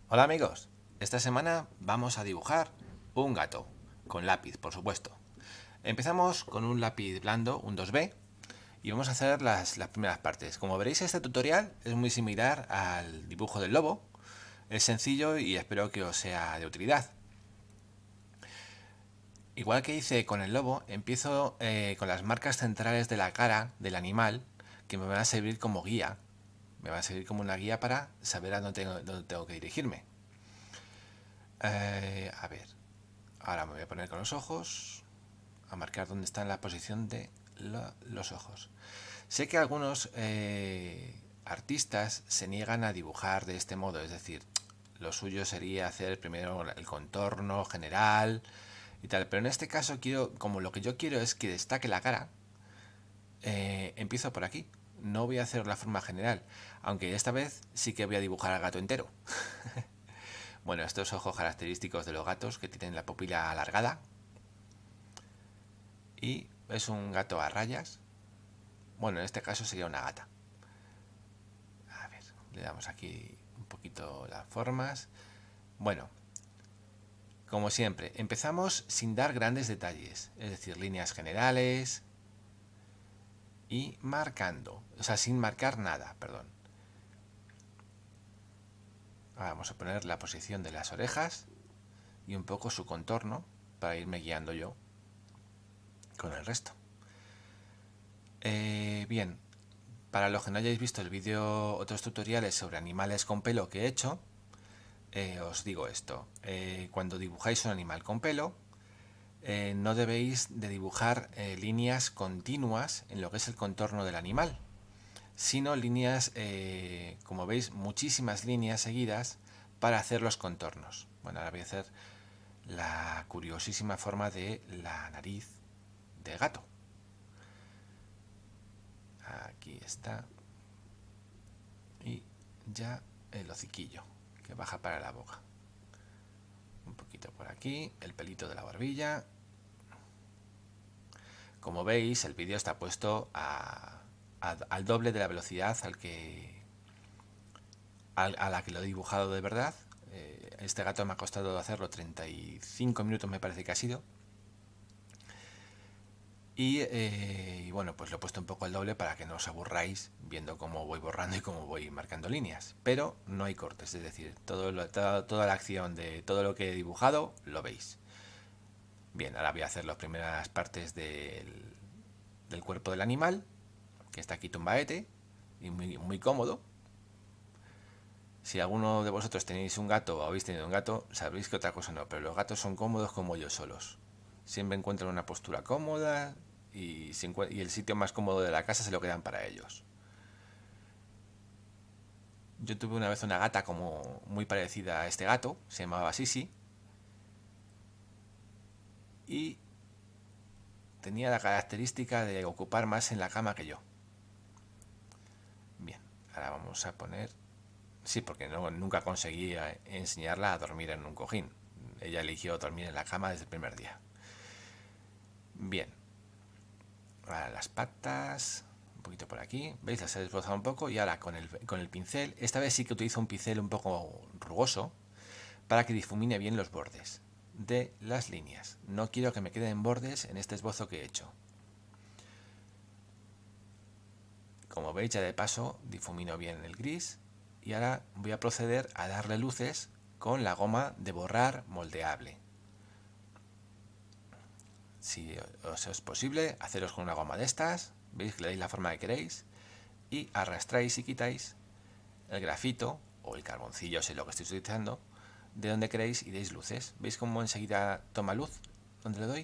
Hola amigos, esta semana vamos a dibujar un gato, con lápiz por supuesto. Empezamos con un lápiz blando, un 2B, y vamos a hacer las primeras partes. Como veréis, este tutorial es muy similar al dibujo del lobo, es sencillo y espero que os sea de utilidad. Igual que hice con el lobo, empiezo con las marcas centrales de la cara del animal, que me van a servir como guía, me van a servir como una guía para saber a dónde tengo que dirigirme. A ver, ahora me voy a poner con los ojos, a marcar dónde está en la posición de los ojos. Sé que algunos artistas se niegan a dibujar de este modo, es decir, lo suyo sería hacer primero el contorno general y tal, pero en este caso quiero, como lo que yo quiero es que destaque la cara, empiezo por aquí. No voy a hacer la forma general, aunque esta vez sí que voy a dibujar al gato entero. Bueno, estos ojos característicos de los gatos que tienen la pupila alargada. Y es un gato a rayas. Bueno, en este caso sería una gata. A ver, le damos aquí un poquito las formas. Bueno, como siempre, empezamos sin dar grandes detalles, es decir, líneas generales y marcando, o sea, sin marcar nada, perdón. Ahora vamos a poner la posición de las orejas y un poco su contorno para irme guiando yo con el resto. Bien, para los que no hayáis visto el vídeo, otros tutoriales sobre animales con pelo que he hecho, os digo esto. Cuando dibujáis un animal con pelo, no debéis de dibujar líneas continuas en lo que es el contorno del animal, sino líneas, como veis, muchísimas líneas seguidas para hacer los contornos. Bueno, ahora voy a hacer la curiosísima forma de la nariz de gato. Aquí está. Y ya el hociquillo, que baja para la boca. Un poquito por aquí, el pelito de la barbilla. Como veis, el vídeo está puesto al doble de la velocidad a la que lo he dibujado de verdad. Este gato me ha costado hacerlo 35 minutos, me parece que ha sido. Y bueno, pues lo he puesto un poco al doble para que no os aburráis viendo cómo voy borrando y cómo voy marcando líneas. Pero no hay cortes, es decir, toda la acción de todo lo que he dibujado lo veis. Bien, ahora voy a hacer las primeras partes del cuerpo del animal, que está aquí tumbaete y muy cómodo. Si alguno de vosotros tenéis un gato o habéis tenido un gato, sabréis que otra cosa no, pero los gatos son cómodos como ellos solos. Siempre encuentran una postura cómoda y el sitio más cómodo de la casa se lo quedan para ellos. Yo tuve una vez una gata como muy parecida a este gato, se llamaba Sisi, y tenía la característica de ocupar más en la cama que yo. Bien, ahora vamos a poner... Sí, porque nunca conseguí enseñarla a dormir en un cojín. Ella eligió dormir en la cama desde el primer día. Bien, ahora las patas, un poquito por aquí, veis, las he desbrozado un poco y ahora con el pincel, esta vez sí que utilizo un pincel un poco rugoso para que difumine bien los bordes de las líneas. No quiero que me queden bordes en este esbozo que he hecho. Como veis, ya de paso difumino bien el gris y ahora voy a proceder a darle luces con la goma de borrar moldeable. Si os es posible, haceros con una goma de estas, veis que le dais la forma que queréis y arrastráis y quitáis el grafito o el carboncillo, sé lo que estoy utilizando, de donde queréis y deis luces. ¿Veis cómo enseguida toma luz donde le doy?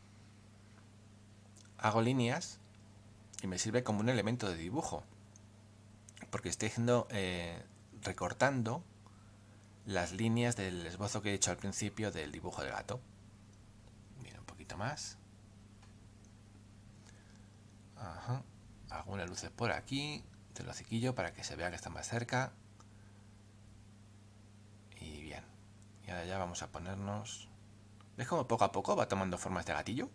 Hago líneas y me sirve como un elemento de dibujo, porque estoy haciendo, recortando las líneas del esbozo que he hecho al principio del dibujo del gato. Mira, un poquito más. Ajá. Hago unas luces por aquí del hociquillo para que se vea que está más cerca. Y bien. Y ahora ya vamos a ponernos... ¿Ves cómo poco a poco va tomando forma este gatillo?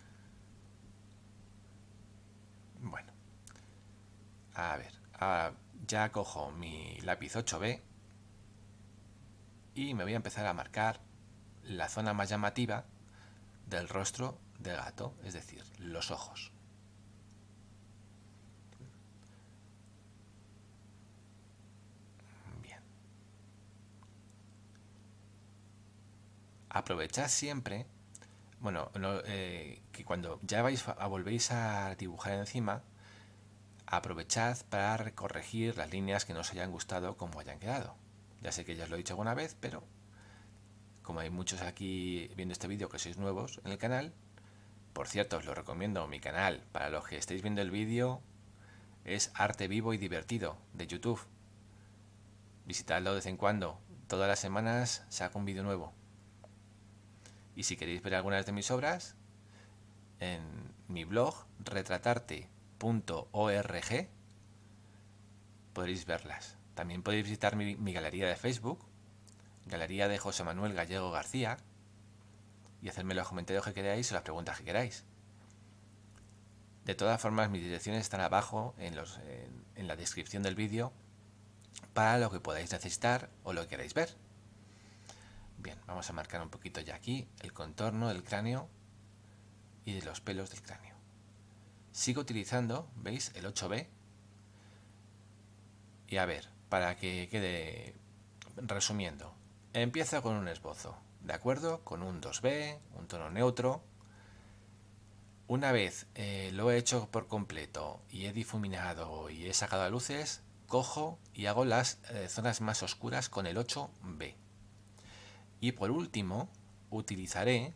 Bueno. A ver. Ahora ya cojo mi lápiz 8B. y me voy a empezar a marcar la zona más llamativa del rostro del gato, es decir, los ojos. Bien. Aprovechad siempre, bueno, que cuando ya volvéis a dibujar encima, aprovechad para corregir las líneas que no os hayan gustado como hayan quedado. Ya sé que ya os lo he dicho alguna vez, pero como hay muchos aquí viendo este vídeo que sois nuevos en el canal, por cierto, os lo recomiendo, mi canal, para los que estéis viendo el vídeo, es Arte Vivo y Divertido de YouTube. Visitadlo de vez en cuando, todas las semanas saco un vídeo nuevo. Y si queréis ver algunas de mis obras, en mi blog retratarte.org podréis verlas. También podéis visitar mi galería de Facebook, Galería de José Manuel Gallego García, y hacerme los comentarios que queráis o las preguntas que queráis. De todas formas, mis direcciones están abajo en la descripción del vídeo para lo que podáis necesitar o lo que queráis ver. Bien, vamos a marcar un poquito ya aquí el contorno del cráneo y de los pelos del cráneo. Sigo utilizando, ¿veis? El 8B. Y a ver, para que quede resumiendo, empiezo con un esbozo, ¿de acuerdo? Con un 2B, un tono neutro. Una vez lo he hecho por completo y he difuminado y he sacado a luces, cojo y hago las zonas más oscuras con el 8B. Y por último, utilizaré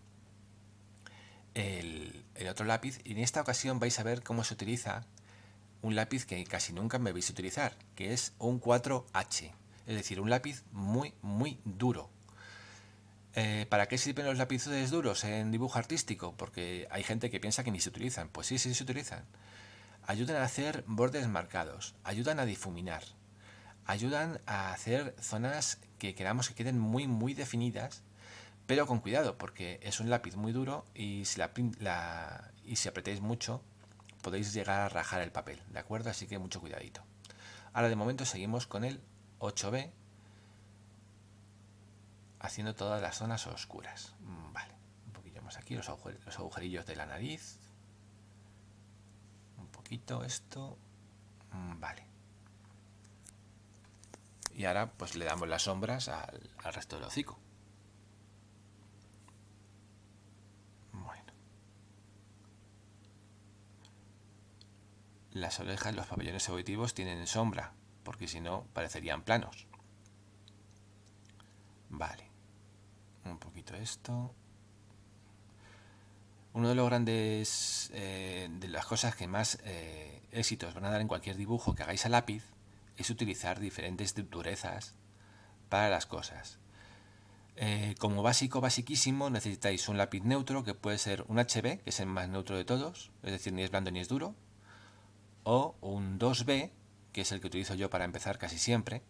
el otro lápiz, y en esta ocasión vais a ver cómo se utiliza un lápiz que casi nunca me veis utilizar, que es un 4H, es decir, un lápiz muy duro. ¿Para qué sirven los lápices duros en dibujo artístico? Porque hay gente que piensa que ni se utilizan. Pues sí, se utilizan. Ayudan a hacer bordes marcados, ayudan a difuminar, ayudan a hacer zonas que queramos que queden muy definidas, pero con cuidado, porque es un lápiz muy duro y si apretáis mucho podéis llegar a rajar el papel, ¿de acuerdo? Así que mucho cuidadito. Ahora de momento seguimos con el 8B, haciendo todas las zonas oscuras. Vale, un poquillo más aquí, los agujerillos de la nariz, un poquito esto. Vale. Y ahora pues le damos las sombras al resto del hocico. Bueno. Las orejas, los pabellones auditivos tienen sombra, porque si no parecerían planos. Vale. Un poquito esto. Uno de los grandes, de las cosas que más éxitos van a dar en cualquier dibujo que hagáis a lápiz, es utilizar diferentes durezas para las cosas. Como basiquísimo, necesitáis un lápiz neutro, que puede ser un HB, que es el más neutro de todos, es decir, ni es blando ni es duro, o un 2B, que es el que utilizo yo para empezar casi siempre,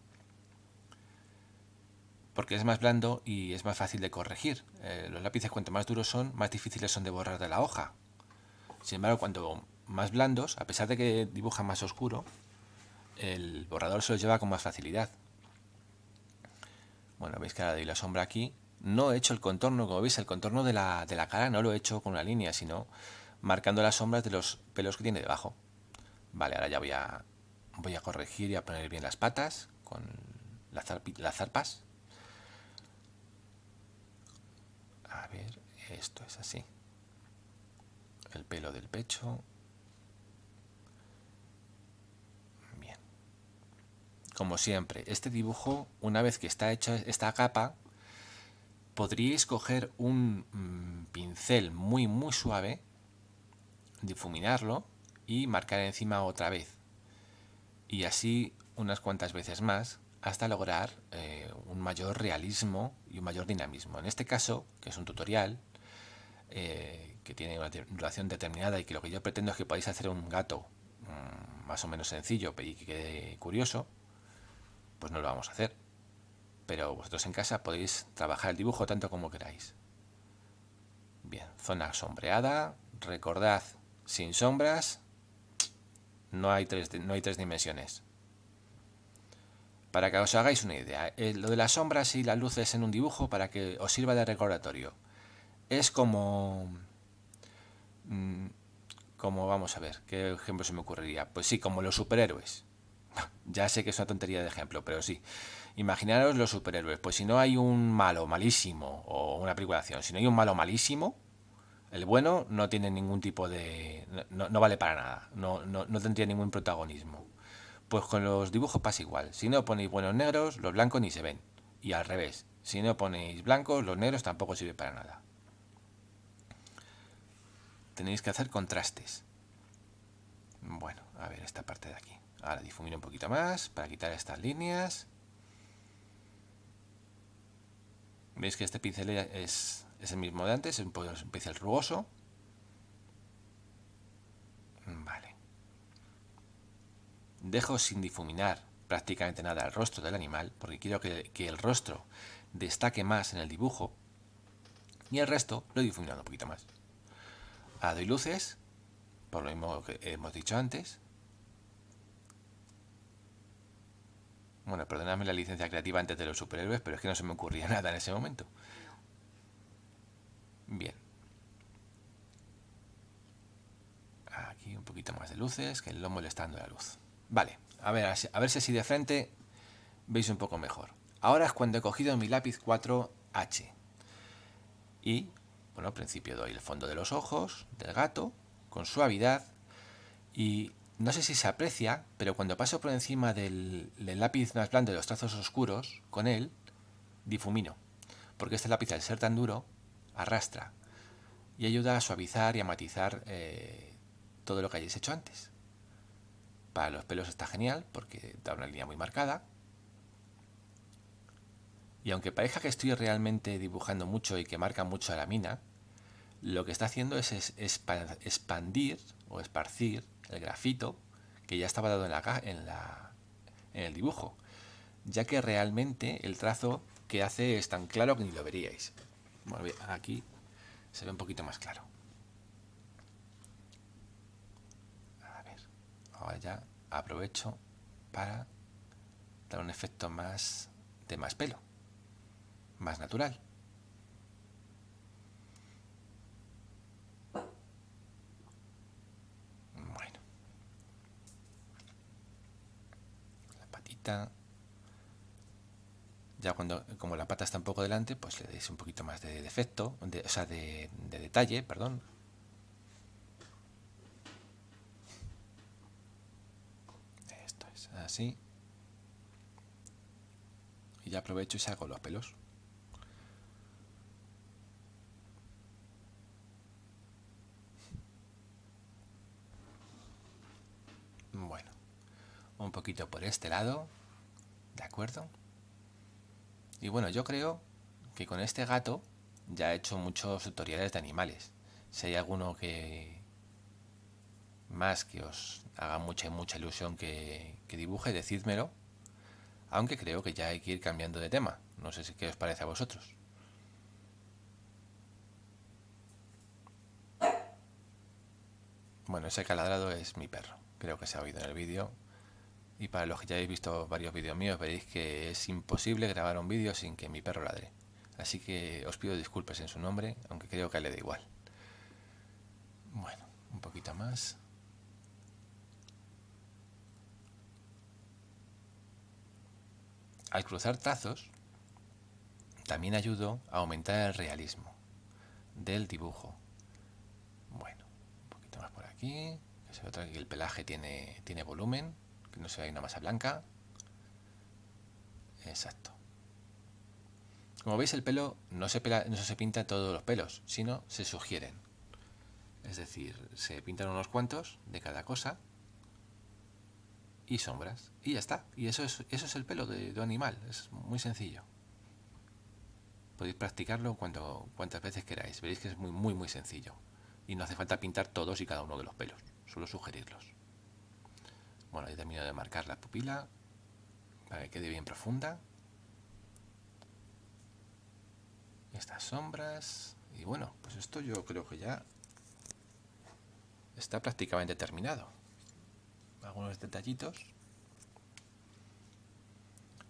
porque es más blando y es más fácil de corregir. Los lápices, cuanto más duros son, más difíciles son de borrar de la hoja. Sin embargo, cuanto más blandos, a pesar de que dibujan más oscuro, el borrador se los lleva con más facilidad. Bueno, veis que ahora doy la sombra aquí. No he hecho el contorno, como veis, el contorno de la cara no lo he hecho con una línea, sino marcando las sombras de los pelos que tiene debajo. Vale, ahora ya voy a corregir y a poner bien las patas con las zarpas. A ver, esto es así. El pelo del pecho. Bien. Como siempre, este dibujo, una vez que está hecha esta capa, podríais coger un pincel muy suave, difuminarlo y marcar encima otra vez. Y así unas cuantas veces más hasta lograr un mayor realismo y un mayor dinamismo. En este caso, que es un tutorial que tiene una duración determinada y que lo que yo pretendo es que podáis hacer un gato más o menos sencillo y que quede curioso, pues no lo vamos a hacer. Pero vosotros en casa podéis trabajar el dibujo tanto como queráis. Bien, zona sombreada. Recordad, sin sombras no hay tres dimensiones. Para que os hagáis una idea, lo de las sombras y las luces en un dibujo, para que os sirva de recordatorio, es como... como, vamos a ver, ¿qué ejemplo se me ocurriría? Pues sí, como los superhéroes. Ya sé que es una tontería de ejemplo, pero sí. Imaginaros los superhéroes. Pues si no hay un malo malísimo, o una película de acción, si no hay un malo malísimo, el bueno no tiene ningún tipo de... no vale para nada, no tendría ningún protagonismo. Pues con los dibujos pasa igual. Si no ponéis buenos negros, los blancos ni se ven. Y al revés, si no ponéis blancos, los negros tampoco sirven para nada. Tenéis que hacer contrastes. Bueno, a ver esta parte de aquí. Ahora difumino un poquito más para quitar estas líneas. Veis que este pincel es el mismo de antes, es un pincel rugoso. Vale. Dejo sin difuminar prácticamente nada el rostro del animal, porque quiero que el rostro destaque más en el dibujo. Y el resto lo he difuminado un poquito más. Ahora doy luces, por lo mismo que hemos dicho antes. Bueno, perdonadme la licencia creativa antes de los superhéroes, pero es que no se me ocurría nada en ese momento. Bien. Aquí un poquito más de luces, que el lomo le está dando la luz. Vale, a ver si así de frente veis un poco mejor. Ahora es cuando he cogido mi lápiz 4H. Y, bueno, al principio doy el fondo de los ojos del gato, con suavidad. Y no sé si se aprecia, pero cuando paso por encima del lápiz más blando de los trazos oscuros, con él, difumino. Porque este lápiz, al ser tan duro, arrastra. Y ayuda a suavizar y a matizar todo lo que hayáis hecho antes. Para los pelos está genial, porque da una línea muy marcada. Y aunque parezca que estoy realmente dibujando mucho y que marca mucho a la mina, lo que está haciendo es expandir o esparcir el grafito que ya estaba dado en el dibujo, ya que realmente el trazo que hace es tan claro que ni lo veríais. Bueno, aquí se ve un poquito más claro. A ver, ahora ya aprovecho para dar un efecto más de más pelo, más natural. Bueno, la patita. Ya como la pata está un poco delante, pues le deis un poquito más de defecto, o sea, de detalle, perdón. Esto es así. Y ya aprovecho y saco los pelos. Bueno, un poquito por este lado, ¿de acuerdo? Y bueno, yo creo que con este gato ya he hecho muchos tutoriales de animales. Si hay alguno que más que os haga mucha ilusión que dibuje, decídmelo. Aunque creo que ya hay que ir cambiando de tema. No sé si qué os parece a vosotros. Bueno, ese caladrado es mi perro. Creo que se ha oído en el vídeo. Y para los que ya habéis visto varios vídeos míos, veréis que es imposible grabar un vídeo sin que mi perro ladre. Así que os pido disculpas en su nombre, aunque creo que a él le da igual. Bueno, un poquito más. Al cruzar trazos, también ayudo a aumentar el realismo del dibujo. Bueno, un poquito más por aquí. Que se ve que el pelaje tiene volumen, que no se vea una masa blanca. Exacto. Como veis, el pelo no se pinta todos los pelos, sino se sugieren. Es decir, se pintan unos cuantos de cada cosa y sombras. Y ya está. Y eso es el pelo de un animal. Es muy sencillo. Podéis practicarlo cuantas veces queráis. Veréis que es muy sencillo. Y no hace falta pintar todos y cada uno de los pelos. Solo sugerirlos. Bueno, he terminado de marcar la pupila para que quede bien profunda. Estas sombras. Y bueno, pues esto yo creo que ya está prácticamente terminado. Algunos detallitos.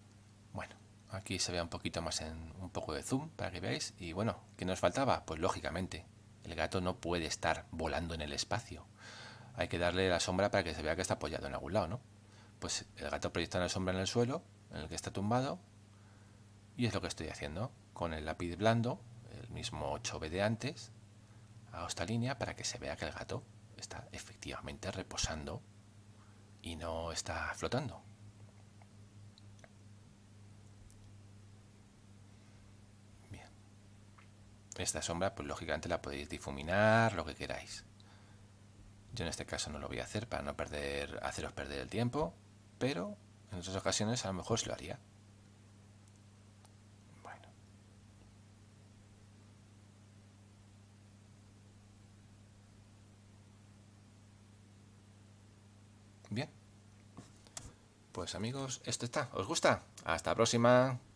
aquí se vea un poquito más en un poco de zoom para que veáis. Y bueno, ¿qué nos faltaba? Pues lógicamente, el gato no puede estar volando en el espacio. Hay que darle la sombra para que se vea que está apoyado en algún lado, ¿no? Pues el gato proyecta una sombra en el suelo, en el que está tumbado, y es lo que estoy haciendo con el lápiz blando, el mismo 8B de antes. Hago esta línea para que se vea que el gato está efectivamente reposando y no está flotando. Bien. Esta sombra, pues lógicamente la podéis difuminar, lo que queráis. Yo en este caso no lo voy a hacer para no haceros perder el tiempo, pero en otras ocasiones a lo mejor se lo haría. Bueno. Bien. Pues amigos, esto está. ¿Os gusta? Hasta la próxima.